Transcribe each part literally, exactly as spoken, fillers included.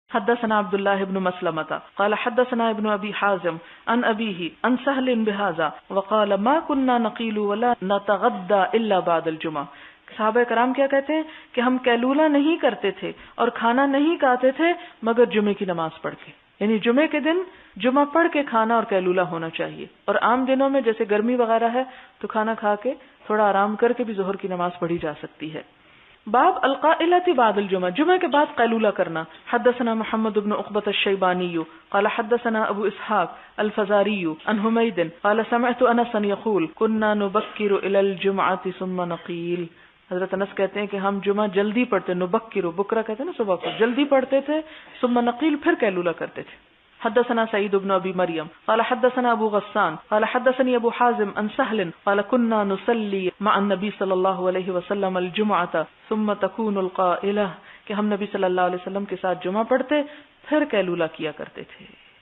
حدثنا عبد الله بن مسلمة قال حدثنا ابن ابي حازم عن ابيه عن سهل بهذا وقال ما كنا نقيل ولا نتغدى الا بعد الجمعه. صحابہ کرام کیا کہتے ہیں کہ ہم قیلولہ نہیں کرتے تھے اور کھانا نہیں کھاتے تھے مگر جمعے کی نماز پڑھ کے. یعنی جمعے کے دن جمعہ پڑھ کے کھانا اور قیلولہ ہونا چاہیے. اور عام دنوں میں جیسے گرمی وغیرہ ہے تو کھانا کھا کے تھوڑا آرام کر کے بھی ظہر کی نماز پڑھی جا سکتی ہے. باب القائلۃ بعد الجمعہ، جمعہ کے بعد قیلولہ کرنا. حدثنا محمد بن عقبۃ الشیبانی قال حدثنا ابو اسحاق الفزاری عن حمید قال سمعت انسا یقول كنا نبکر الى الجمعۃ ثم نقیل. حضرت انس کہتے ہیں کہ ہم جمعہ جلدی پڑھتے، نبکر بکرا کہتے ہیں نا صبح کو، جلدی پڑھتے تھے، ثم نقیل پھر قیلولہ کرتے تھے. حدثنا سعید بن ابی مریم قال حدثنا ابو غسان قال حدثني ابو حازم عن سهل قال كنا نصلي مع النبي صلی اللہ علیہ وسلم الجمعة ثم تكون القائلة، کہ ہم نبی صلی اللہ علیہ وسلم کے ساتھ جمعہ پڑھتے پھر قیلولہ کیا کرتے تھے.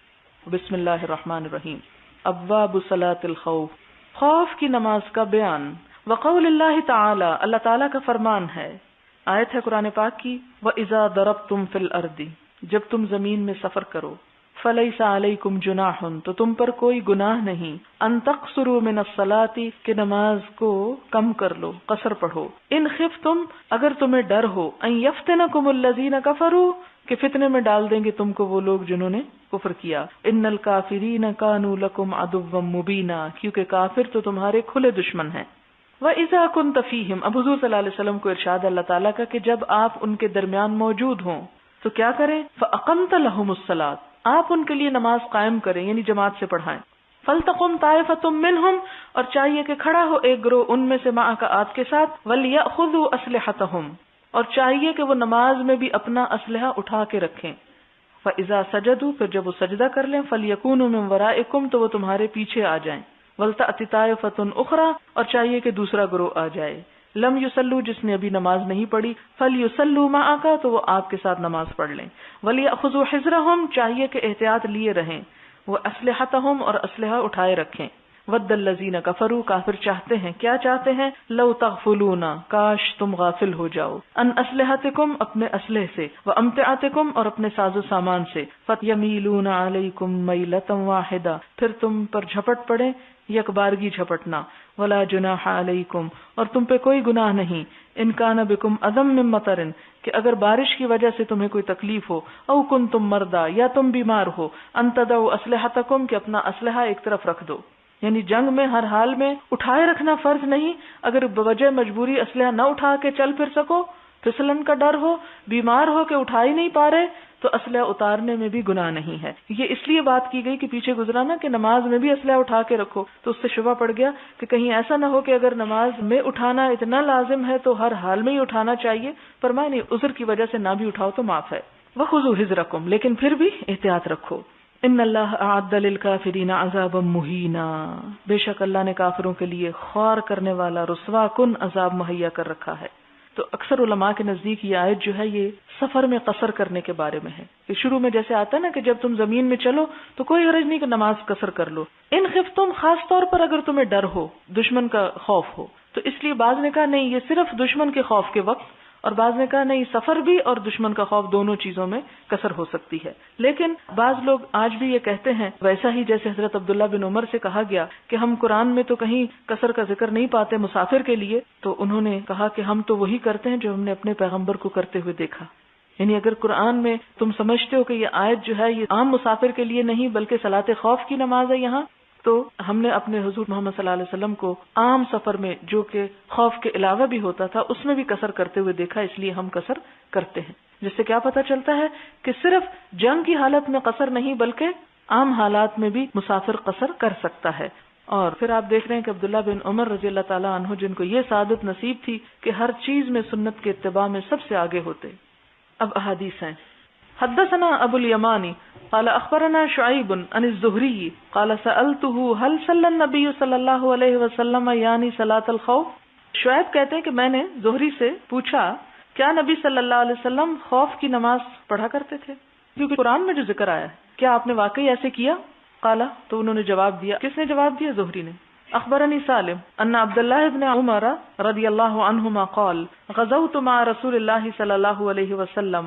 بسم اللہ الرحمن الرحیم. ابواب صلاۃ الخوف، خوف کی نماز کا بیان. وقول اللہ تعالی، اللہ تعالیٰ کا فرمان ہے، آیت ہے قرآن پاک کی، وَإِذَا ضَرَبْتُمْ فِي الْأَرْضِ، جب تم زمین میں سفر کرو، فَلَيْسَ عَلَيْكُمْ جُنَاحٌ، تو تم پر کوئی گناہ نہیں، أَن تَقْصُرُوا مِنَ الصَّلَاةِ، کہ نماز کو کم کر لو، قصر پڑھو. إِنْ خِفْتُمْ، اگر تمہیں ڈر ہو، أَن يَفْتِنَكُمُ الَّذِينَ كَفَرُوا، کہ فتنے میں ڈال دیں گے تم کو وہ لوگ جنہوں نے کفر کیا. إِنَّ الْكَافِرِينَ كَانُوا لَكُمْ عَدُوًّا مُبِينًا، کیونکہ کافر تو تمہارے کھلے دشمن ہیں. وَإِذَا كُنْتَ فِيهِمْ، اب حضور صلی اللہ علیہ وسلم کو ارشاد اللہ تعالیٰ کا کہ جب آپ ان کے درمیان موجود ہوں تو کیا کریں؟ فَأَقَمْتَ لَهُمُ الصَّلَاةَ، آپ ان کے لیے نماز قائم کریں، یعنی جماعت سے پڑھائیں. فَلْتَقُمْ طَائِفَةٌ مِّنْهُمْ، اور چاہیے کہ کھڑا ہو ایک گروہ ان میں سے مَعَكَ آپ کے ساتھ، وَلْيَأْخُذُوا أَسْلِحَتَهُمْ، اور چاہیے کہ وہ نماز میں بھی اپنا اسلحہ اٹھا کے رکھیں. فَإِذَا سَجَدُوا، پھر جب وہ سجدہ کر لیں، فَلْيَكُونُوا مِنْ وَرَائِكُمْ، تو وہ تمہارے پیچھے آ جائیں. وَلْتَأْتِ طَائِفَةٌ أُخْرَىٰ، اور چاہیے کہ دوسرا گروہ آ جائے. لم یصلوا، جس نے ابھی نماز نہیں پڑھی، فلیصلوا معک، تو وہ آپ کے ساتھ نماز پڑھ لیں. ولیأخذوا حذرهم، چاہیے کہ احتیاط لیے رہیں. واسلحتهم، اور اسلحہ اٹھائے رکھیں. ود الذین کفروا، کافر چاہتے ہیں، کیا چاہتے ہیں؟ لو تغفلون، کاش تم غافل ہو جاؤ. ان اسلحتکم، اپنے اسلحے سے، وامتعتکم، اور اپنے ساز و سامان سے. فیمیلون علیکم میلۃ واحدہ، پھر تم پر جھپٹ پڑے یک بارگی جھپٹنا. ولا جناح علیکم، اور تم پہ کوئی گناہ نہیں. ان کان بکم اذی من مطر، کہ اگر بارش کی وجہ سے تمہیں کوئی تکلیف ہو، او کنتم مرضی، یا تم بیمار ہو، ان تدعوا اسلحتکم، کہ اپنا اسلحہ ایک طرف رکھ دو. یعنی جنگ میں ہر حال میں اٹھائے رکھنا فرض نہیں. اگر بوجہ مجبوری اسلحہ نہ اٹھا کے چل پھر سکو، پھسلن کا ڈر ہو، بیمار ہو کہ اٹھا ہی نہیں پا رہے، تو اسلحہ اتارنے میں بھی گناہ نہیں ہے. یہ اس لیے بات کی گئی کہ پیچھے گزرا نا کہ نماز میں بھی اسلحہ اٹھا کے رکھو، تو اس سے شبہ پڑ گیا کہ کہیں ایسا نہ ہو کہ اگر نماز میں اٹھانا اتنا لازم ہے تو ہر حال میں ہی اٹھانا چاہیے. فرمایا نہیں، عذر کی وجہ سے نہ بھی اٹھاؤ تو معاف ہے. وَخُذُوا حِذْرَكُمْ، لیکن پھر بھی احتیاط رکھو. ان اللہ اعد للکافرین عذابا مہینا، بے شک اللہ نے کافروں کے لیے خوار کرنے والا رسوا کن عذاب مہیا کر رکھا ہے. تو اکثر علماء کے نزدیک یہ آیت جو ہے یہ سفر میں قصر کرنے کے بارے میں ہے. کہ شروع میں جیسے آتا ہے نا کہ جب تم زمین میں چلو تو کوئی حرج نہیں کہ نماز قصر کر لو. ان خفتم، خاص طور پر اگر تمہیں ڈر ہو، دشمن کا خوف ہو، تو اس لیے بعض نے کہا نہیں یہ صرف دشمن کے خوف کے وقت، اور بعض نے کہا نہیں سفر بھی اور دشمن کا خوف دونوں چیزوں میں قصر ہو سکتی ہے. لیکن بعض لوگ آج بھی یہ کہتے ہیں، ویسا ہی جیسے حضرت عبداللہ بن عمر سے کہا گیا کہ ہم قرآن میں تو کہیں قصر کا ذکر نہیں پاتے مسافر کے لیے، تو انہوں نے کہا کہ ہم تو وہی کرتے ہیں جو ہم نے اپنے پیغمبر کو کرتے ہوئے دیکھا. یعنی اگر قرآن میں تم سمجھتے ہو کہ یہ آیت جو ہے یہ عام مسافر کے لیے نہیں بلکہ صلاۃ خوف کی نماز ہے یہاں، تو ہم نے اپنے حضور محمد صلی اللہ علیہ وسلم کو عام سفر میں جو کہ خوف کے علاوہ بھی ہوتا تھا اس میں بھی قصر کرتے ہوئے دیکھا، اس لیے ہم قصر کرتے ہیں. جس سے کیا پتہ چلتا ہے کہ صرف جنگ کی حالت میں قصر نہیں بلکہ عام حالات میں بھی مسافر قصر کر سکتا ہے. اور پھر آپ دیکھ رہے ہیں کہ عبداللہ بن عمر رضی اللہ تعالیٰ عنہ جن کو یہ سعادت نصیب تھی کہ ہر چیز میں سنت کے اتباع میں سب سے آگے ہوتے. اب احادیث ہیں. حدثنا ابو الیمانی قال اخبرنا شعیب عن الزہری قال سألته هل صلی النبی صلی اللہ علیہ وسلم یعنی صلاۃ الخوف. شعیب کہتے ہیں کہ میں نے زہری سے پوچھا کیا نبی صلی اللہ علیہ وسلم خوف کی نماز پڑھا کرتے تھے، کیونکہ قرآن میں جو ذکر آیا ہے کیا آپ نے واقعی ایسے کیا؟ قال، تو انہوں نے جواب دیا. کس نے جواب دیا؟ زہری نے. اخبرنی سالم ان عبداللہ ابن عمر رضی اللہ عنہما قال غزوت مع رسول اللہ صلی اللہ علیہ وسلم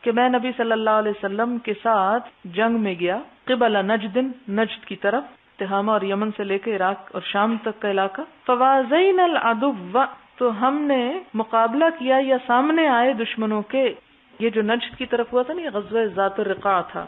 کہ میں نبی صلی اللہ علیہ وسلم کے ساتھ جنگ میں گیا قبل نجد، نجد کی طرف، تہامہ اور یمن سے لے کے عراق اور شام تک کا علاقہ. فوازینا العدو، تو ہم نے مقابلہ کیا یا سامنے آئے دشمنوں کے. یہ جو نجد کی طرف ہوا تھا نا، یہ غزوہ ذات الرقاع تھا.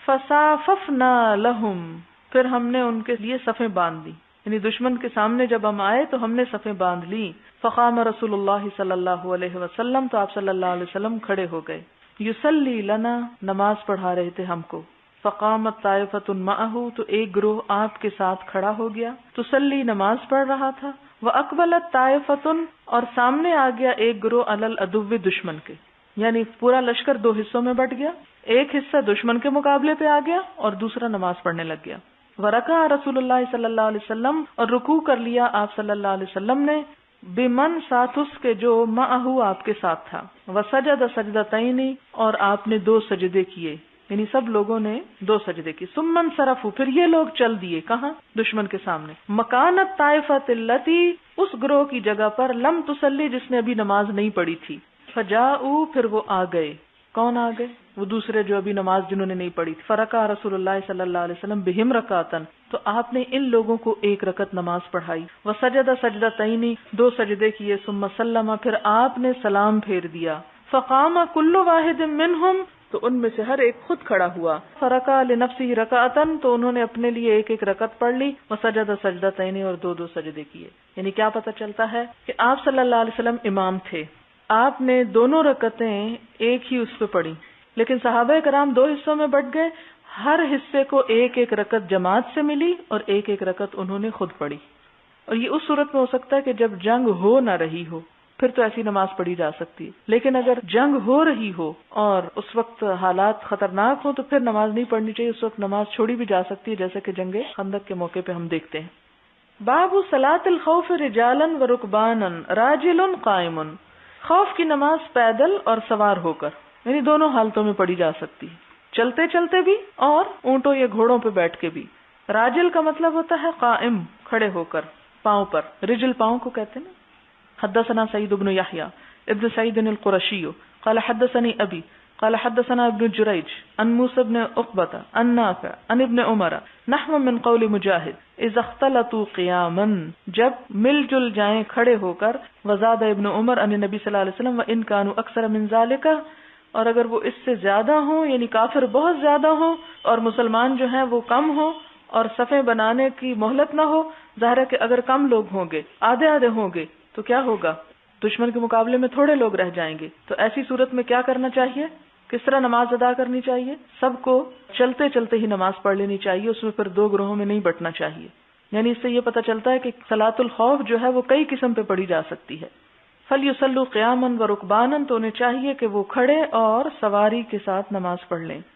فصاففنا لہم، پھر ہم نے ان کے لیے صفیں باندھ دی، یعنی دشمن کے سامنے جب ہم آئے تو ہم نے صفیں باندھ لی. فقام رسول اللہ صلی اللہ علیہ وسلم، تو آپ صلی اللہ علیہ وسلم کھڑے ہو گئے. یصلی لنا، نماز پڑھا رہے تھے ہم کو. فقامت طائفۃ معہ، تو ایک گروہ آپ کے ساتھ کھڑا ہو گیا. تصلی، نماز پڑھ رہا تھا. واقبلت طائفۃ، اور سامنے آ گیا ایک گروہ علی العدو، دشمن کے، یعنی پورا لشکر دو حصوں میں بٹ گیا. ایک حصہ دشمن کے مقابلے پہ آ گیا اور دوسرا نماز پڑھنے لگ گیا. ورکع رسول اللہ صلی اللہ علیہ وسلم، اور رکوع کر لیا آپ صلی اللہ علیہ وسلم نے، بمن ساتھ اس کے جو معہ آپ کے ساتھ تھا. وسجد سجدتین، اور آپ نے دو سجدے کیے، یعنی سب لوگوں نے دو سجدے کی. ثم انصرفوا، پھر یہ لوگ چل دیے کہاں؟ دشمن کے سامنے. مکانت طائفۃ التی، اس گروہ کی جگہ پر، لم تصلی، جس نے ابھی نماز نہیں پڑھی تھی. فجاؤ، پھر وہ آ گئے. کون آ گئے؟ وہ دوسرے جو ابھی نماز جنہوں نے نہیں پڑھی تھی. فرکع رسول اللہ صلی اللہ علیہ وسلم بہم رکعتن، تو آپ نے ان لوگوں کو ایک رکعت نماز پڑھائی. وسجد سجدتین، دو سجدے کیے. ثم سلم، پھر آپ نے سلام پھیر دیا. فقام کل واحد منہم، تو ان میں سے ہر ایک خود کھڑا ہوا. فرکع لنفسہ رکعتن، تو انہوں نے اپنے لیے ایک ایک رکعت پڑھ لی. وسجد سجدتین، اور دو دو سجدے کیے. یعنی کیا پتہ چلتا ہے کہ آپ صلی اللہ علیہ وسلم امام تھے. آپ نے دونوں رکعتیں ایک ہی اس پہ پڑھی، لیکن صحابہ کرام دو حصوں میں بٹ گئے. ہر حصے کو ایک ایک رکعت جماعت سے ملی اور ایک ایک رکعت انہوں نے خود پڑھی. اور یہ اس صورت میں ہو سکتا ہے کہ جب جنگ ہو نہ رہی ہو، پھر تو ایسی نماز پڑھی جا سکتی ہے. لیکن اگر جنگ ہو رہی ہو اور اس وقت حالات خطرناک ہوں تو پھر نماز نہیں پڑھنی چاہیے. اس وقت نماز چھوڑی بھی جا سکتی ہے، جیسے کہ جنگ خندق کے موقع پہ ہم دیکھتے ہیں. باب صلاۃ الخوف رجالا و رکبانا راجل قائم، خوف کی نماز پیدل اور سوار ہو کر، یعنی دونوں حالتوں میں پڑھی جا سکتی ہے، چلتے چلتے بھی اور اونٹوں یا گھوڑوں پہ بیٹھ کے بھی. راجل کا مطلب ہوتا ہے قائم، کھڑے ہو کر، پاؤں پر. رجل پاؤں کو کہتے ہیں نا. حدثنا سعید بن یحییٰ ابن سعید القرشی قال حدثني ابی قال حدثنا ابن جریج عن موسى بن عقبة عن نافع عن ابن عمر نحو من قول مجاہد اذا اختلطوا قیاما، جب مل جل جائیں کھڑے ہو کر. وزاد ابن عمر عن نبی صلی اللہ علیہ وسلم وان كانوا اکثر من ذلك، اور اگر وہ اس سے زیادہ ہوں، یعنی کافر بہت زیادہ ہوں اور مسلمان جو ہیں وہ کم ہوں اور صفیں بنانے کی مہلت نہ ہو. ظاہر ہے کہ اگر کم لوگ ہوں گے، آدھے آدھے ہوں گے، تو کیا ہوگا؟ دشمن کے مقابلے میں تھوڑے لوگ رہ جائیں گے. تو ایسی صورت میں کیا کرنا چاہیے؟ کس طرح نماز ادا کرنی چاہیے؟ سب کو چلتے چلتے ہی نماز پڑھ لینی چاہیے، اس میں پھر دو گروہوں میں نہیں بٹنا چاہیے. یعنی اس سے یہ پتہ چلتا ہے کہ صلاۃ الخوف جو ہے وہ کئی قسم پہ پڑھی جا سکتی ہے. فَلْيُصَلُّوا قِيَامًا وَرُكْبَانًا، تو انہیں چاہیے کہ وہ کھڑے اور سواری کے ساتھ نماز پڑھ لیں.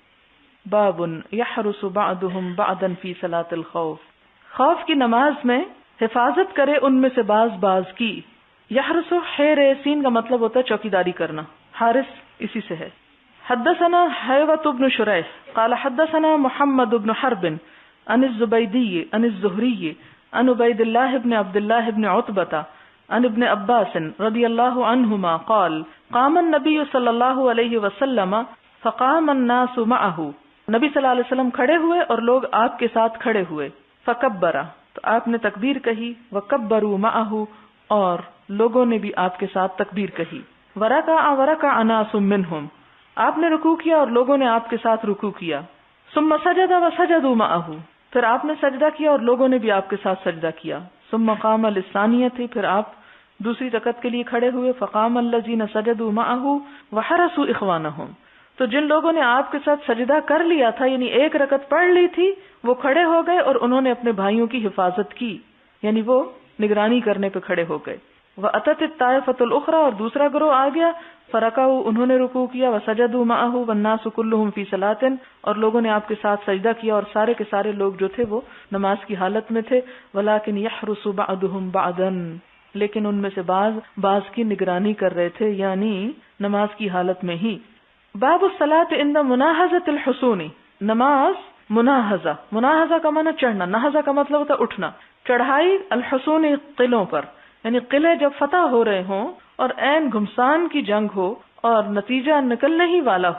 باب يحرس بعضهم بعضا فی صلاۃ الخوف، خوف کی نماز میں حفاظت کرے ان میں سے بعض بعض کی. یحرس، حیر سین کا مطلب ہوتا ہے چوکیداری کرنا، حارس اسی سے ہے. حدثنا حیوۃ بن شریح قال حدثنا محمد بن حرب عن الزبیدی عن الزہری عن عبید اللہ بن عبد اللہ بن عتبہ عن ابن عباس رضی اللہ عنہما قال قام النبی صلی اللہ علیہ وسلم فقام الناس معه، نبی صلی اللہ علیہ وسلم کھڑے ہوئے اور لوگ آپ کے ساتھ کھڑے ہوئے. فکبر، تو آپ نے تکبیر کہی. وکبروا معه، اور لوگوں نے بھی آپ کے ساتھ تکبیر کہی. ورکع ورکع ناس منهم، آپ نے رکوع کیا اور لوگوں نے آپ کے ساتھ رکوع کیا. ثم سجد وسجدوا معه، پھر آپ نے سجدہ کیا اور لوگوں نے بھی آپ کے ساتھ سجدہ کیا. ثم قام للثانیۃ، پھر آپ دوسری رکعت کے لیے کھڑے ہوئے. فقام الذین سجدوا معه وحرسوا اخوانهم، تو جن لوگوں نے آپ کے ساتھ سجدہ کر لیا تھا، یعنی ایک رکعت پڑھ لی تھی، وہ کھڑے ہو گئے اور انہوں نے اپنے بھائیوں کی حفاظت کی، یعنی وہ نگرانی کرنے پہ کھڑے ہو گئے. واتت الطائفۃ الاخری، اور دوسرا گروہ آ گیا. فرکعوا، انہوں نے رکوع کیا. وسجدوا معه والناس كلهم في صلاۃ، اور لوگوں نے آپ کے ساتھ سجدہ کیا اور سارے کے سارے لوگ جو تھے وہ نماز کی حالت میں تھے. ولكن يحرس بعضهم بعضا، لیکن ان میں سے بعض بعض کی نگرانی کر رہے تھے، یعنی نماز کی حالت میں ہی. باب الصلاۃ عند مناہضۃ الحصون، نماز مناہضہ، مناہضہ کا معنی چڑھنا، نہضہ کا مطلب ہوتا ہے اٹھنا. چڑھائی الحصون، قلعوں پر، یعنی قلعے جب فتح ہو رہے ہوں اور عین گھمسان کی جنگ ہو اور نتیجہ نکلنے ہی والا ہو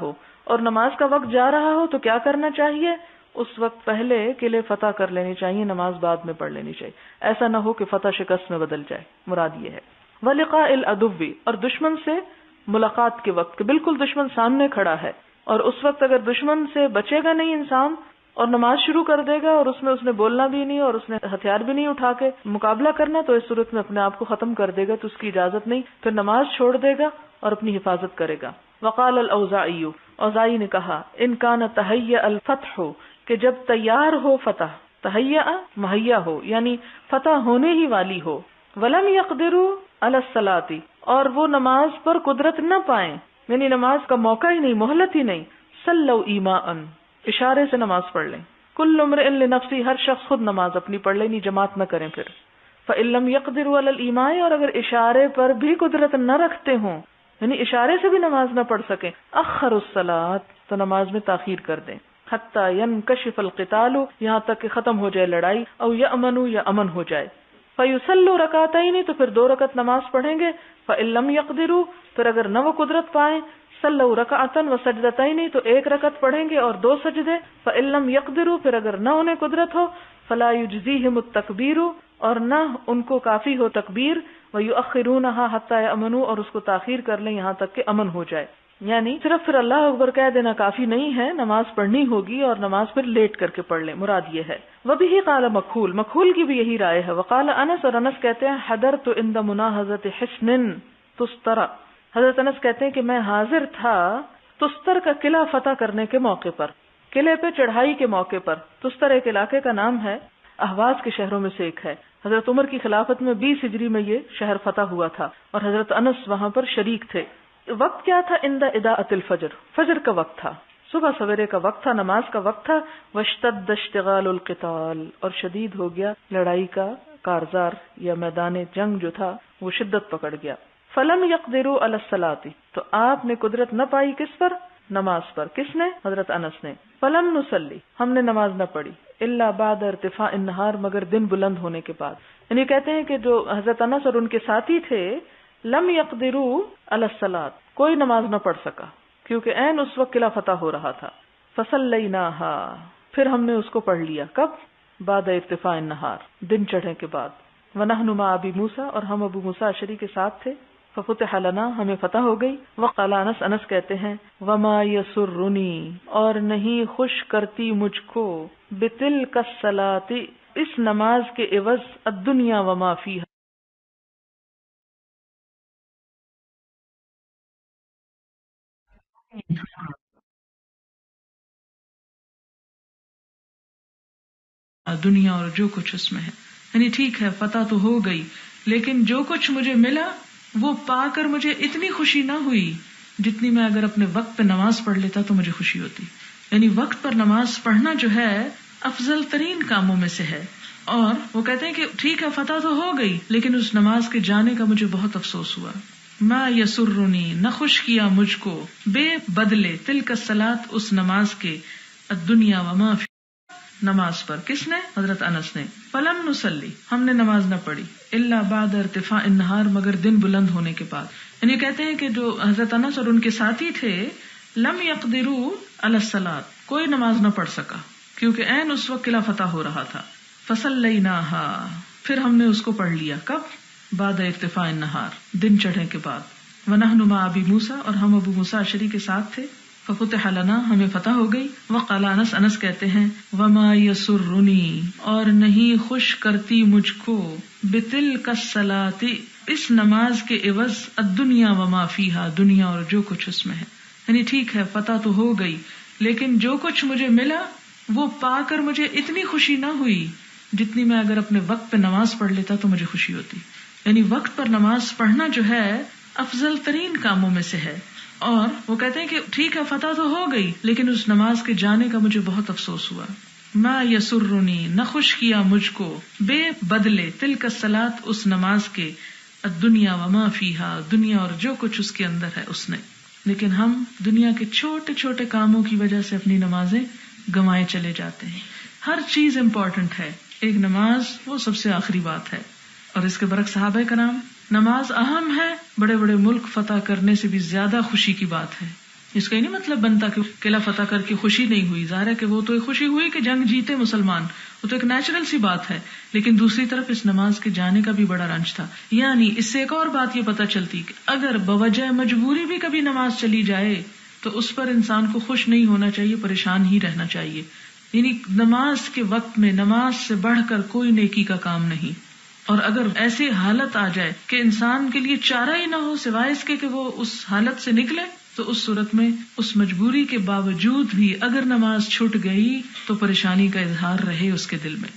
اور نماز کا وقت جا رہا ہو تو کیا کرنا چاہیے؟ اس وقت پہلے قلعے فتح کر لینی چاہیے، نماز بعد میں پڑھ لینی چاہیے. ایسا نہ ہو کہ فتح شکست میں بدل جائے. مراد یہ ہے. وَلِقَاءِ الْعَدُوِّ، اور دشمن سے ملاقات کے وقت کہ بالکل دشمن سامنے کھڑا ہے، اور اس وقت اگر دشمن سے بچے گا نہیں انسان اور نماز شروع کر دے گا اور اس میں اس نے بولنا بھی نہیں اور اس نے ہتھیار بھی نہیں اٹھا کے مقابلہ کرنا، تو اس صورت میں اپنے آپ کو ختم کر دے گا، تو اس کی اجازت نہیں، پھر نماز چھوڑ دے گا اور اپنی حفاظت کرے گا. وقال الاوزاعی، اوزاعی نے کہا ان کان تہیأ الفتح، کہ جب تیار ہو فتح، تہیأ مہیا ہو یعنی فتح ہونے ہی والی ہو، ولم یقدروا علی الصلاۃ، اور وہ نماز پر قدرت نہ پائیں، یعنی نماز کا موقع ہی نہیں، مہلت ہی نہیں، صلوا ایماء، اشارے سے نماز پڑھ لیں. کل امرئ لنفسہ، ہر شخص خود نماز اپنی پڑھ لیں، نہیں جماعت نہ کریں. پھر فإن لم يقدروا علی الایماء، اور اگر اشارے پر بھی قدرت نہ رکھتے ہوں، یعنی اشارے سے بھی نماز نہ پڑھ سکیں، اخر الصلاۃ، تو نماز میں تاخیر کر دیں. حتی ینکشف القتال، یہاں تک کہ ختم ہو جائے لڑائی، او یأمنوا، یا امن ہو جائے. فیصلوا رکعتین، تو پھر دو رکعت نماز پڑھیں گے. فإن لم يقدروا، پھر اگر نہ وہ قدرت پائیں، صلوا رکعتا وسجدتین، تو ایک رکعت پڑھیں گے اور دو سجدے. فإن لم يقدروا، پھر اگر نہ انہیں قدرت ہو، فلا یجزیہم التکبیر، اور نہ ان کو کافی ہو تکبیر. ویؤخرونها حتی یأمنوا، اور اس کو تاخیر کر لیں یہاں تک کہ امن ہو جائے. یعنی صرف پھر اللہ اکبر کہہ دینا کافی نہیں ہے، نماز پڑھنی ہوگی اور نماز پھر لیٹ کر کے پڑھ لیں. مراد یہ ہے. وبہ قال مکحول، مکحول کی بھی یہی رائے ہے. وقال انس، اور انس کہتے ہیں حضرت عند مناہضۃ حصن تستر، حضرت انس کہتے ہیں کہ میں حاضر تھا تستر کا قلعہ فتح کرنے کے موقع پر، قلعے پہ چڑھائی کے موقع پر. تستر ایک علاقے کا نام ہے، اہواز کے شہروں میں سے ایک ہے. حضرت عمر کی خلافت میں بیس ہجری میں یہ شہر فتح ہوا تھا اور حضرت انس وہاں پر شریک تھے. وقت کیا تھا؟ عند اضاءۃ الفجر، فجر کا وقت تھا، صبح سویرے کا وقت تھا، نماز کا وقت تھا. واشتد اشتغال القتال، اور شدید ہو گیا لڑائی کا کارزار یا میدان جنگ جو تھا وہ شدت پکڑ گیا. فلم یقدروا علی الصلاۃ، تو آپ نے قدرت نہ پائی کس پر؟ نماز پر. کس نے؟ حضرت انس نے. فلم نصلی، ہم نے نماز نہ پڑھی، الا بعد ارتفاع النہار، مگر دن بلند ہونے کے بعد. یعنی کہتے ہیں کہ جو حضرت انس اور ان کے ساتھی تھے، لم یقدروا علی الصلاۃ، کوئی نماز نہ پڑھ سکا کیونکہ عین اس وقت قلعہ فتح ہو رہا تھا. فصلیناها، پھر ہم نے اس کو پڑھ لیا. کب؟ بعد ارتفاع النہار، دن چڑھنے کے بعد. ونحن مع ابی موسیٰ، اور ہم ابو موسیٰ اشعری کے ساتھ تھے. ففتح لنا، ہمیں فتح ہو گئی. وقال انس، انس کہتے ہیں وما یسرنی، اور نہیں خوش کرتی مجھ کو، بتلک الصلاۃ، اس نماز کے عوض، الدنیا وما فیہا، دنیا اور جو کچھ اس میں ہے. یعنی ٹھیک ہے فتح تو ہو گئی، لیکن جو کچھ مجھے ملا وہ پا کر مجھے اتنی خوشی نہ ہوئی جتنی میں اگر اپنے وقت پہ نماز پڑھ لیتا تو مجھے خوشی ہوتی. یعنی وقت پر نماز پڑھنا جو ہے افضل ترین کاموں میں سے ہے. اور وہ کہتے ہیں کہ ٹھیک ہے فتح تو ہو گئی، لیکن اس نماز کے جانے کا مجھے بہت افسوس ہوا. ما یسرنی، نہ خوش کیا مجھ کو، بے بدلے، تلک الصلاۃ، اس نماز کے، الدنیا وما فی، نماز پر. کس نے؟ حضرت انس نے. فلم نصلی، ہم نے نماز نہ پڑھی، الا بعد ارتفاع النہار، مگر دن بلند ہونے کے بعد. یعنی کہتے ہیں کہ جو حضرت انس اور ان کے ساتھی تھے، لم یقدروا علی الصلاۃ، کوئی نماز نہ پڑھ سکا کیونکہ عین اس وقت قلعہ فتح ہو رہا تھا. فصلیناها، پھر ہم نے اس کو پڑھ لیا. کب؟ بعد ارتفاع النہار، دن چڑھنے کے بعد. ونحن مع ابی موسیٰ، اور ہم ابو موسیٰ اشعری کے ساتھ تھے. ففتح لنا، ہمیں فتح ہو گئی. وقال انس، انس کہتے ہیں وما یسرنی، اور نہیں خوش کرتی مجھ کو، بتلک الصلاۃ، اس نماز کے عوض، الدنیا وما فیہا، دنیا اور جو کچھ اس میں ہے. یعنی ٹھیک ہے فتح تو ہو گئی، لیکن جو کچھ مجھے ملا وہ پا کر مجھے اتنی خوشی نہ ہوئی جتنی میں اگر اپنے وقت پہ نماز پڑھ لیتا تو مجھے خوشی ہوتی. یعنی وقت پر نماز پڑھنا جو ہے افضل ترین کاموں میں سے ہے. اور وہ کہتے ہیں کہ ٹھیک ہے فتح تو ہو گئی، لیکن اس نماز کے جانے کا مجھے بہت افسوس ہوا. ما یسرنی، نہ خوش کیا مجھ کو، بے بدلے، تلک الصلاۃ، اس نماز کے، الدنیا وما فیہا، دنیا اور جو کچھ اس کے اندر ہے اس نے. لیکن ہم دنیا کے چھوٹے چھوٹے کاموں کی وجہ سے اپنی نمازیں گنوائے چلے جاتے ہیں. ہر چیز امپورٹنٹ ہے، ایک نماز وہ سب سے آخری بات ہے. اور اس کے برعکس صحابہ کرام، نماز اہم ہے، بڑے بڑے ملک فتح کرنے سے بھی زیادہ خوشی کی بات ہے. اس کا یہ نہیں مطلب بنتا کہ قلعہ فتح کر کے خوشی نہیں ہوئی، ظاہر ہے کہ وہ تو ایک خوشی ہوئی کہ جنگ جیتے مسلمان، وہ تو ایک نیچرل سی بات ہے، لیکن دوسری طرف اس نماز کے جانے کا بھی بڑا رنج تھا. یعنی اس سے ایک اور بات یہ پتہ چلتی کہ اگر بوجہ مجبوری بھی کبھی نماز چلی جائے تو اس پر انسان کو خوش نہیں ہونا چاہیے، پریشان ہی رہنا چاہیے. یعنی نماز کے وقت میں نماز سے بڑھ کر کوئی نیکی کا کام نہیں. اور اگر ایسی حالت آ جائے کہ انسان کے لیے چارہ ہی نہ ہو سوائے اس کے کہ وہ اس حالت سے نکلے، تو اس صورت میں اس مجبوری کے باوجود بھی اگر نماز چھوٹ گئی تو پریشانی کا اظہار رہے اس کے دل میں.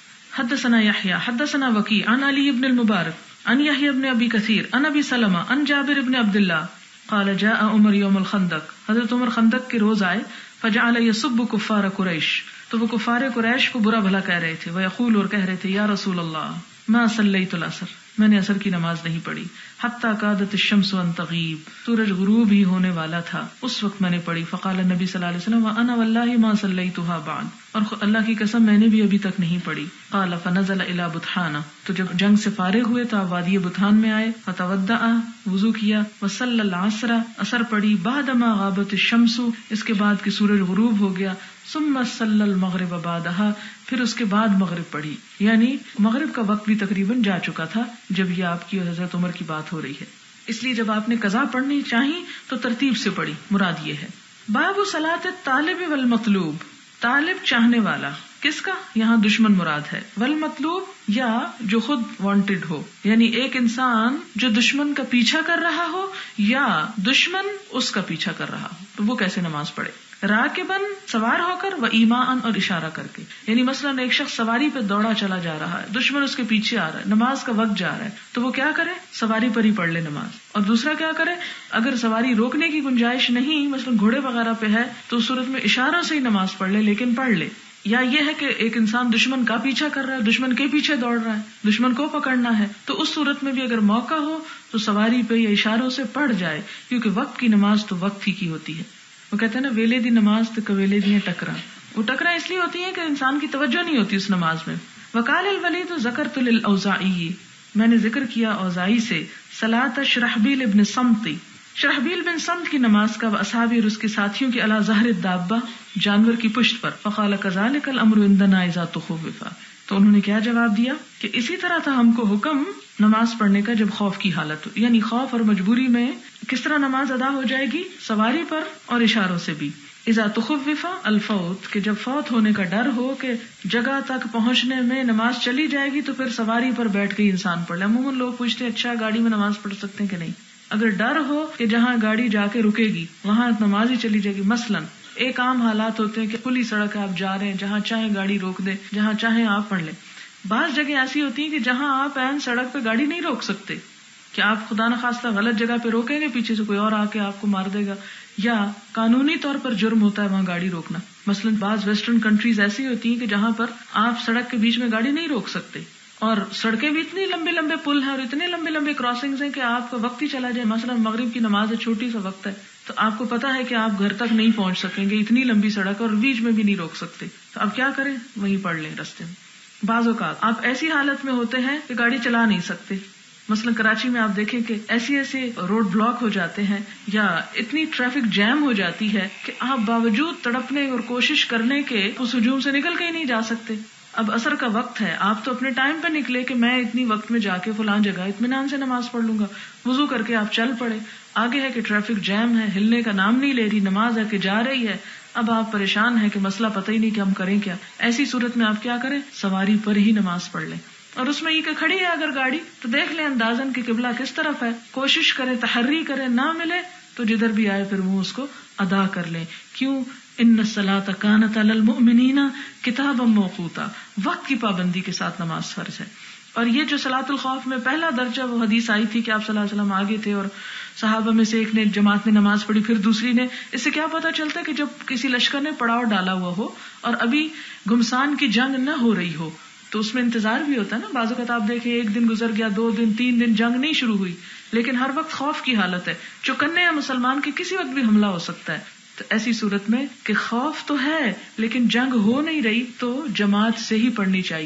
حدثنا یحییٰ حدثنا وکیع عن علی بن المبارک عن یحییٰ بن ابی کثیر عن ابی سلمہ عن جابر بن عبد اللہ قال جاء عمر یوم الخندق، حضرت عمر خندق کے روز آئے، فجعل یسب کفار قریش، تو وہ کفار قریش کو برا بھلا کہہ رہے تھے، ویقول، اور کہہ رہے تھے، یا رسول اللہ ما صلیت العصر، میں نے عصر کی نماز نہیں پڑھی، حتی کادت الشمس ان تغیب، سورج غروب ہی ہونے والا تھا اس وقت میں نے پڑھی. فقال النبی صلی اللہ علیہ وسلم وانا واللہ ما صلیتها بعد، اور اللہ کی قسم میں نے بھی ابھی تک نہیں پڑھی. قال فنزل الى بطحان، تو جب جنگ سے فارغ ہوئے تو آپ وادی بطحان میں آئے، فتودع، وضو کیا، وصلی العصر، عصر پڑھی، بعدما غابت الشمس، اس کے بعد کہ سورج غروب ہو گیا، ثم صلی المغرب بعدها، پھر اس کے بعد مغرب پڑھی. یعنی مغرب کا وقت بھی تقریباً جا چکا تھا جب یہ آپ کی حضرت عمر کی بات ہو رہی ہے. اس لیے جب آپ نے قضا پڑھنی چاہی تو ترتیب سے پڑھی، مراد یہ ہے. باب صلاۃ الطالب والمطلوب، طالب چاہنے والا، کس کا؟ یہاں دشمن مراد ہے، والمطلوب یا جو خود وانٹڈ ہو، یعنی ایک انسان جو دشمن کا پیچھا کر رہا ہو یا دشمن اس کا پیچھا کر رہا ہو، تو وہ کیسے نماز پڑھے؟ راکبن، سوار ہو کر، و ایمان، اور اشارہ کر کے. یعنی مثلاً ایک شخص سواری پہ دوڑا چلا جا رہا ہے، دشمن اس کے پیچھے آ رہا ہے، نماز کا وقت جا رہا ہے، تو وہ کیا کرے؟ سواری پر ہی پڑھ لے نماز. اور دوسرا کیا کرے؟ اگر سواری روکنے کی گنجائش نہیں، مثلاً گھوڑے وغیرہ پہ ہے، تو اس صورت میں اشاروں سے ہی نماز پڑھ لے، لیکن پڑھ لے. یا یہ ہے کہ ایک انسان دشمن کا پیچھا کر رہا ہے، دشمن کے پیچھے دوڑ رہا ہے، دشمن کو پکڑنا ہے، تو اس صورت میں بھی اگر موقع ہو تو سواری پہ یا اشاروں سے پڑھ جائے، کیونکہ وقت کی نماز تو وقت ہی کی ہوتی ہے. وہ کہتے ہیں نا، ویلے دی نماز تو کویلے دی ٹکرا. وہ ٹکرا اس لیے ہوتی ہے کہ انسان کی توجہ نہیں ہوتی اس نماز میں. وقال الولید ذکرت للاوزاعی، میں نے ذکر کیا اوزاعی سے، صلاۃ شرحبیل ابن صمتی، شرحبیل بن صمت کی نماز کا، اصحابی اور اس کے ساتھیوں کی، علی ظہر الدابہ، جانور کی پشت پر. فقال کذالک الامر عندنا اذا تخوف، تو انہوں نے کیا جواب دیا کہ اسی طرح تھا ہم کو حکم نماز پڑھنے کا جب خوف کی حالت ہو. یعنی خوف اور مجبوری میں کس طرح نماز ادا ہو جائے گی؟ سواری پر اور اشاروں سے بھی. اذا تخوف الفوت، کہ جب فوت ہونے کا ڈر ہو کہ جگہ تک پہنچنے میں نماز چلی جائے گی تو پھر سواری پر بیٹھ کے ہی انسان پڑھ لے. عموماً لوگ پوچھتے ہیں اچھا گاڑی میں نماز پڑھ سکتے ہیں کہ نہیں. اگر ڈر ہو کہ جہاں گاڑی جا کے رکے گی وہاں نماز ہی چلی جائے گی، مثلاً ایک عام حالات ہوتے ہیں کہ کھلی سڑک ہے، آپ جا رہے ہیں، جہاں چاہیں گاڑی روک دیں، جہاں چاہیں آپ پڑھ لیں. بعض جگہ ایسی ہوتی ہیں کہ جہاں آپ عین سڑک پہ گاڑی نہیں روک سکتے، کہ آپ خدا نخواستہ غلط جگہ پہ روکیں گے، پیچھے سے کوئی اور آ کے آپ کو مار دے گا، یا قانونی طور پر جرم ہوتا ہے وہاں گاڑی روکنا. مثلا بعض ویسٹرن کنٹریز ایسی ہوتی ہیں کہ جہاں پر آپ سڑک کے بیچ میں گاڑی نہیں روک سکتے، اور سڑکیں بھی اتنی لمبے لمبے پل ہیں اور اتنے لمبے لمبے کراسنگز ہیں کہ آپ کا وقت ہی چلا جائے. مثلا مغرب کی نماز ہے، چھوٹی سا وقت ہے، تو آپ کو پتا ہے کہ آپ گھر تک نہیں پہنچ سکیں گے، اتنی لمبی سڑک اور بیچ میں بھی نہیں روک سکتے، تو آپ کیا کریں؟ وہیں پڑھ لیں رستے میں. بعض اوقات آپ ایسی حالت میں ہوتے ہیں کہ گاڑی چلا نہیں سکتے. مثلا کراچی میں آپ دیکھیں کہ ایسی ایسے روڈ بلاک ہو جاتے ہیں یا اتنی ٹریفک جیم ہو جاتی ہے کہ آپ باوجود تڑپنے اور کوشش کرنے کے اس ہجوم سے نکل کے ہی نہیں جا سکتے. اب عصر کا وقت ہے، آپ تو اپنے ٹائم پہ نکلے کہ میں اتنی وقت میں جا کے فلان جگہ اطمینان سے نماز پڑھ لوں گا، وضو کر کے آپ چل پڑے. آگے ہے کہ ٹریفک جیم ہے، ہلنے کا نام نہیں لے رہی، نماز ہے کہ جا رہی ہے، اب آپ پریشان ہیں کہ مسئلہ پتہ ہی نہیں کہ ہم کریں کیا. ایسی صورت میں آپ کیا کریں؟ سواری پر ہی نماز پڑھ لیں. اور اس میں یہ کہ کھڑی ہے اگر گاڑی تو دیکھ لیں اندازاً کہ قبلہ کس طرف ہے، کوشش کریں، تحری کریں، نہ ملے تو جدھر بھی آئے پھر وہ اس کو ادا کر لیں. کیوں؟ ان الصلاۃ کانت علی المؤمنین کتابا موقوتا، وقت کی پابندی کے ساتھ نماز فرض ہے. اور یہ جو صلاۃ الخوف میں پہلا درجہ وہ حدیث آئی تھی کہ آپ صلی اللہ علیہ وسلم آگے تھے اور صحابہ میں سے ایک نے جماعت میں نماز پڑھی، پھر دوسری نے. اس سے کیا پتا چلتا ہے کہ جب کسی لشکر نے پڑاؤ ڈالا ہوا ہو اور ابھی گھمسان کی جنگ نہ ہو رہی ہو تو اس میں انتظار بھی ہوتا ہے نا. بعض اوقات آپ دیکھیں ایک دن گزر گیا، دو دن، تین دن، جنگ نہیں شروع ہوئی، لیکن ہر وقت خوف کی حالت ہے، چوکنے یا مسلمان کے کسی وقت بھی حملہ ہو سکتا ہے. تو ایسی صورت میں کہ خوف تو ہے لیکن جنگ ہو نہیں رہی تو جماعت سے ہی پڑھنی چاہیے.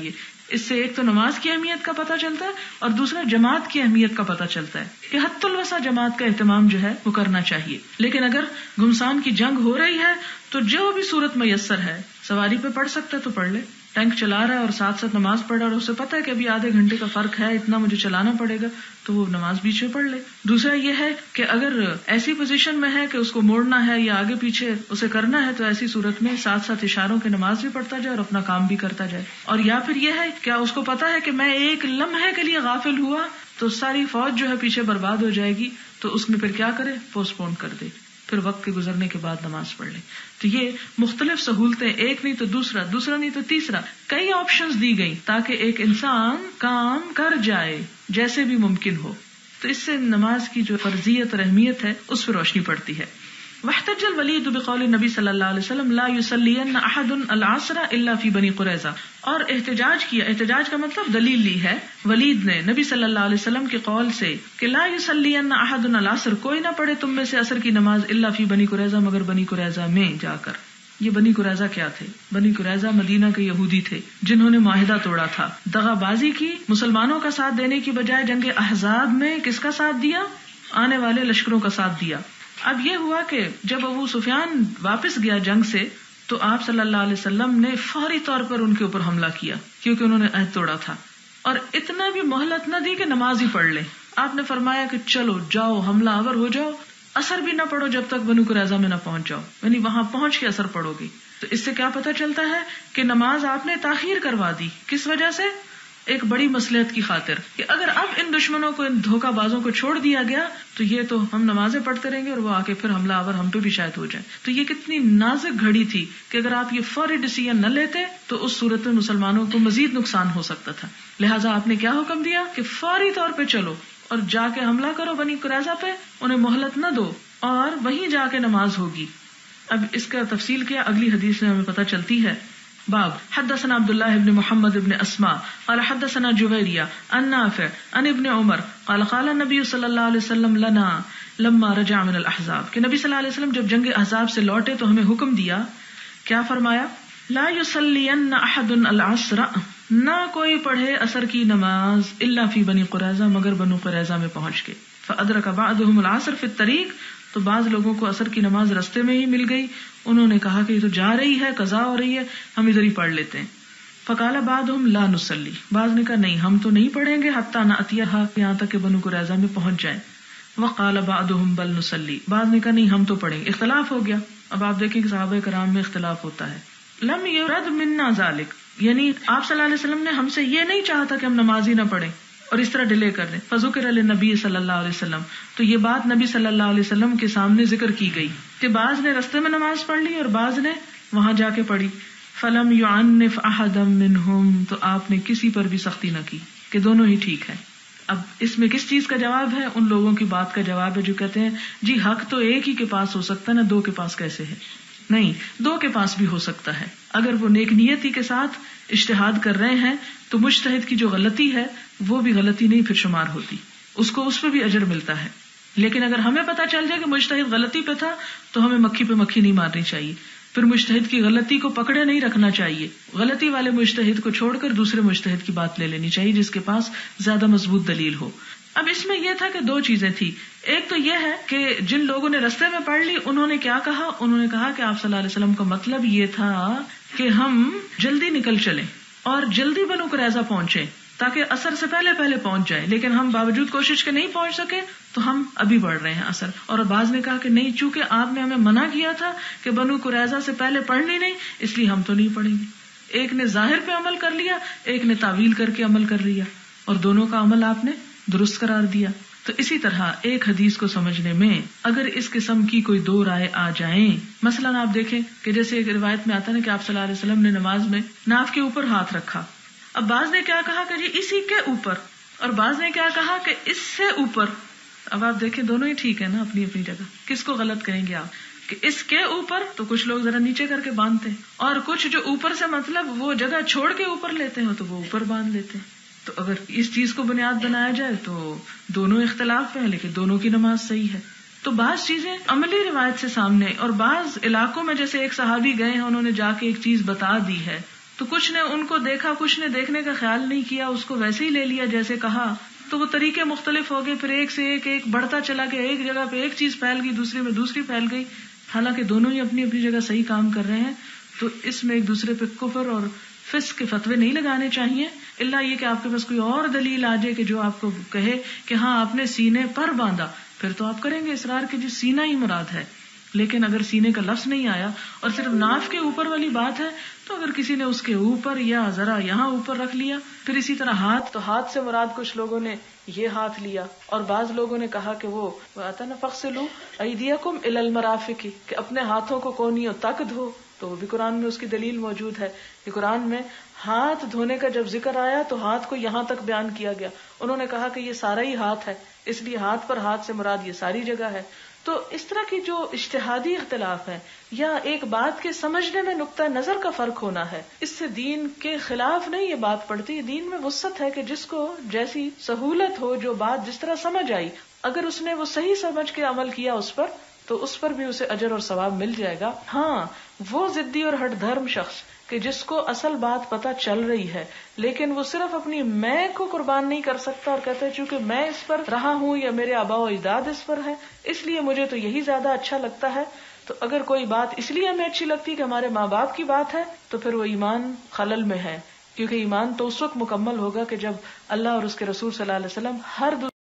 اس سے ایک تو نماز کی اہمیت کا پتہ چلتا ہے اور دوسرا جماعت کی اہمیت کا پتہ چلتا ہے کہ حتی الوسع جماعت کا اہتمام جو ہے وہ کرنا چاہیے. لیکن اگر گھمسان کی جنگ ہو رہی ہے تو جو بھی صورت میسر ہے، سواری پہ پڑھ سکتا ہے تو پڑھ لے. ٹینک چلا رہا ہے اور ساتھ ساتھ نماز پڑھ رہا ہے اور اسے پتا ہے کہ ابھی آدھے گھنٹے کا فرق ہے، اتنا مجھے چلانا پڑے گا، تو وہ نماز بیچ میں پڑھ لے. دوسرا یہ ہے کہ اگر ایسی پوزیشن میں ہے کہ اس کو موڑنا ہے یا آگے پیچھے اسے کرنا ہے تو ایسی صورت میں ساتھ ساتھ اشاروں کے نماز بھی پڑھتا جائے اور اپنا کام بھی کرتا جائے. اور یا پھر یہ ہے کیا اس کو پتا ہے کہ میں ایک لمحے کے لیے غافل ہوا تو ساری فوج جو ہے پیچھے برباد ہو جائے گی، تو اس نے پھر کیا کرے، پوسٹ پون کر دے، پھر وقت کے گزرنے کے بعد نماز پڑھ لے. تو یہ مختلف سہولتیں، ایک نہیں تو دوسرا، دوسرا نہیں تو تیسرا، کئی آپشنز دی گئی تاکہ ایک انسان کام کر جائے جیسے بھی ممکن ہو. تو اس سے نماز کی جو فرضیت اور اہمیت ہے اس پہ روشنی پڑتی ہے. واحتج الولید بقول نبی صلی اللہ علیہ وسلم لا یصلین احد العصر الا فی بنی قریظہ، اور احتجاج کیا، احتجاج کا مطلب دلیل لی ہے ولید نے نبی صلی اللہ علیہ وسلم کے قول سے کہ لا یصلین احد العصر، کوئی نہ پڑھے تم میں سے عصر کی نماز الا فی بنی قریظہ، مگر بنی قریظہ میں جا کر. یہ بنی قریظہ کیا تھے؟ بنی قریظہ مدینہ کے یہودی تھے جنہوں نے معاہدہ توڑا تھا، دغا بازی کی، مسلمانوں کا ساتھ دینے کی بجائے جنگ احزاب میں کس کا ساتھ دیا؟ آنے والے لشکروں کا ساتھ دیا. اب یہ ہوا کہ جب ابو سفیان واپس گیا جنگ سے تو آپ صلی اللہ علیہ وسلم نے فوری طور پر ان کے اوپر حملہ کیا کیونکہ انہوں نے عہد توڑا تھا، اور اتنا بھی مہلت نہ دی کہ نماز ہی پڑھ لیں. آپ نے فرمایا کہ چلو جاؤ، حملہ آور ہو جاؤ، اثر بھی نہ پڑھو جب تک بنو قریظہ میں نہ پہنچ جاؤ، یعنی وہاں پہنچ کے اثر پڑھو گی. تو اس سے کیا پتہ چلتا ہے کہ نماز آپ نے تاخیر کروا دی. کس وجہ سے؟ ایک بڑی مصلحت کی خاطر کہ اگر اب ان دشمنوں کو، ان دھوکہ بازوں کو چھوڑ دیا گیا تو یہ تو ہم نمازیں پڑھتے رہیں گے اور وہ آ کے پھر حملہ آور ہم پہ بھی شاید ہو جائے. تو یہ کتنی نازک گھڑی تھی کہ اگر آپ یہ فوری ڈیسیژن نہ لیتے تو اس صورت میں مسلمانوں کو مزید نقصان ہو سکتا تھا. لہٰذا آپ نے کیا حکم دیا کہ فوری طور پہ چلو اور جا کے حملہ کرو بنی قریظہ پہ، انہیں مہلت نہ دو اور وہیں جا کے نماز ہوگی. اب اس کا تفصیل کیا اگلی حدیث میں ہمیں پتہ چلتی ہے. باب حدثنا عبد الله بن محمد بن اسماء قال حدثنا جويرية عن نافع عن ابن عمر قال قال النبي صلى الله عليه وسلم لنا لما رجع من الاحزاب، کہ نبی صلی اللہ علیہ وسلم جب جنگ احزاب سے لوٹے تو ہمیں حکم دیا، کیا فرمایا؟ لا يصلين احد العصر، نہ کوئی پڑھے عصر کی نماز الا فی بنی قریظہ، مگر بنو قریظہ میں پہنچ کے. فادرک بعضهم العصر فی الطریق، تو بعض لوگوں کو عصر کی نماز رستے میں ہی مل گئی، انہوں نے کہا کہ یہ تو جا رہی ہے، قضا ہو رہی ہے، ہم ادھر ہی پڑھ لیتے ہیں. فقال بعضهم لا نصلی، بعض نے کہا نہیں ہم تو نہیں پڑھیں گے حتی نأتیہا، یہاں تک کہ بنو قریظہ میں پہنچ جائیں. وقال بعضهم بل نصلی، بعض نے کہا نہیں ہم تو پڑھیں گے. اختلاف ہو گیا. اب آپ دیکھیں کہ صحابہ کرام میں اختلاف ہوتا ہے. لم یرد منا ذلک، یعنی آپ صلی اللہ علیہ وسلم نے ہم سے یہ نہیں چاہا تھا کہ ہم نماز ہی نہ پڑھیں اور اس طرح ڈیلے کر دیں. فذکر للنبی صلی اللہ علیہ وسلم، تو یہ بات نبی صلی اللہ علیہ وسلم کے سامنے ذکر کی گئی کہ بعض نے رستے میں نماز پڑھ لی اور بعض نے وہاں جا کے پڑھی. فلم یعنف احدا منہم، تو آپ نے کسی پر بھی سختی نہ کی کہ دونوں ہی ٹھیک ہے. اب اس میں کس چیز کا جواب ہے؟ ان لوگوں کی بات کا جواب ہے جو کہتے ہیں جی حق تو ایک ہی کے پاس ہو سکتا ہے نا، دو کے پاس کیسے ہے؟ نہیں، دو کے پاس بھی ہو سکتا ہے. اگر وہ نیک نیتی کے ساتھ اجتہاد کر رہے ہیں تو مجتہد کی جو غلطی ہے وہ بھی غلطی نہیں پھر شمار ہوتی، اس کو اس پہ بھی اجر ملتا ہے. لیکن اگر ہمیں پتا چل جائے کہ مجتہد غلطی پہ تھا تو ہمیں مکھی پہ مکھی نہیں مارنی چاہیے، پھر مجتہد کی غلطی کو پکڑے نہیں رکھنا چاہیے. غلطی والے مجتہد کو چھوڑ کر دوسرے مجتہد کی بات لے لینی چاہیے جس کے پاس زیادہ مضبوط دلیل ہو. اب اس میں یہ تھا کہ دو چیزیں تھی. ایک تو یہ ہے کہ جن لوگوں نے رستے میں پڑھ لی انہوں نے کیا کہا، انہوں نے کہا کہ آپ صلی اللہ علیہ وسلم کا مطلب یہ تھا کہ ہم جلدی نکل چلیں اور جلدی بنو قریظہ پہنچے تاکہ عصر سے پہلے پہلے پہنچ جائیں، لیکن ہم باوجود کوشش کے نہیں پہنچ سکے تو ہم ابھی بڑھ رہے ہیں عصر. اور بعض نے کہا کہ نہیں، چونکہ آپ نے ہمیں منع کیا تھا کہ بنو قریظہ سے پہلے پڑھنی نہیں، اس لیے ہم تو نہیں پڑھیں گے. ایک نے ظاہر پہ عمل کر لیا، ایک نے تعویل کر کے عمل کر لیا، اور دونوں کا عمل آپ نے درست قرار دیا. تو اسی طرح ایک حدیث کو سمجھنے میں اگر اس قسم کی کوئی دو رائے آ جائیں، مثلا آپ دیکھیں کہ جیسے ایک روایت میں آتا ہے کہ آپ صلی اللہ علیہ وسلم نے نماز میں ناف کے اوپر ہاتھ رکھا. اب بعض نے کیا کہا کہ جی اسی کے اوپر، اور بعض نے کیا کہا کہ اس سے اوپر. اب آپ دیکھیں دونوں ہی ٹھیک ہے نا اپنی اپنی جگہ. کس کو غلط کہیں گے آپ کہ اس کے اوپر؟ تو کچھ لوگ ذرا نیچے کر کے باندھتے ہیں، اور کچھ جو اوپر سے مطلب وہ جگہ چھوڑ کے اوپر لیتے ہیں تو وہ اوپر باندھ لیتے ہیں. تو اگر اس چیز کو بنیاد بنایا جائے تو دونوں اختلاف پہ ہے، لیکن دونوں کی نماز صحیح ہے. تو بعض چیزیں عملی روایت سے سامنے، اور بعض علاقوں میں جیسے ایک صحابی گئے ہیں انہوں نے جا کے ایک چیز بتا دی ہے تو کچھ نے ان کو دیکھا، کچھ نے دیکھنے کا خیال نہیں کیا، اس کو ویسے ہی لے لیا جیسے کہا، تو وہ طریقے مختلف ہو گئے، پھر ایک سے ایک ایک بڑھتا چلا گیا، ایک جگہ پہ ایک چیز پھیل گئی، دوسری میں دوسری پھیل گئی، حالانکہ دونوں ہی اپنی اپنی جگہ صحیح کام کر رہے ہیں. تو اس میں ایک دوسرے پہ کفر اور فسق کے فتوے نہیں لگانے چاہیے، الا یہ کہ آپ کے پاس کوئی اور دلیل آ جائے کہ جو آپ کو کہے کہ ہاں آپ نے سینے پر باندھا، پھر تو آپ کریں گے اصرار کہ جی سینہ ہی مراد ہے. لیکن اگر سینے کا لفظ نہیں آیا اور صرف ناف کے اوپر والی بات ہے، تو اگر کسی نے اس کے اوپر یا ذرا یہاں اوپر رکھ لیا. پھر اسی طرح ہاتھ، تو ہاتھ سے مراد کچھ لوگوں نے یہ ہاتھ لیا، اور بعض لوگوں نے کہا کہ وہ آتا نا فغسلوا ایدیکم الی المرافق، کہ اپنے ہاتھوں کو کونیوں تک دھو. تو وہ بھی قرآن میں اس کی دلیل موجود ہے کہ قرآن میں ہاتھ دھونے کا جب ذکر آیا تو ہاتھ کو یہاں تک بیان کیا گیا. انہوں نے کہا کہ یہ سارا ہی ہاتھ ہے، اس لیے ہاتھ پر ہاتھ سے مراد یہ ساری جگہ ہے. تو اس طرح کی جو اجتہادی اختلاف ہے یا ایک بات کے سمجھنے میں نقطہ نظر کا فرق ہونا ہے، اس سے دین کے خلاف نہیں یہ بات پڑتی. دین میں وسعت ہے کہ جس کو جیسی سہولت ہو، جو بات جس طرح سمجھ آئی، اگر اس نے وہ صحیح سمجھ کے عمل کیا اس پر، تو اس پر بھی اسے اجر اور ثواب مل جائے گا. ہاں وہ ضدی اور ہٹ دھرم شخص کہ جس کو اصل بات پتہ چل رہی ہے لیکن وہ صرف اپنی میں کو قربان نہیں کر سکتا اور کہتا ہے چونکہ میں اس پر رہا ہوں یا میرے آباء و اجداد اس پر ہے اس لیے مجھے تو یہی زیادہ اچھا لگتا ہے. تو اگر کوئی بات اس لیے ہمیں اچھی لگتی ہے کہ ہمارے ماں باپ کی بات ہے، تو پھر وہ ایمان خلل میں ہے، کیونکہ ایمان تو اس وقت مکمل ہوگا کہ جب اللہ اور اس کے رسول صلی اللہ علیہ وسلم ہر